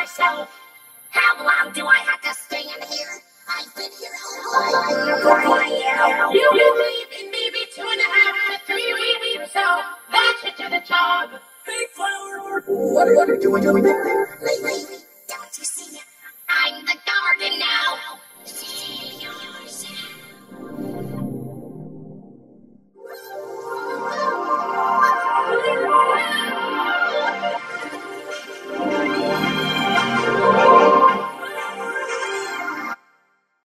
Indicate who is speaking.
Speaker 1: myself. How long do I have to stay in here? I've been here all night. You leave in maybe 2.5 to 3 weeks or so. That should do the job. Hey, Flower! What are you doing there? Lady, don't you see? I'm the garden now.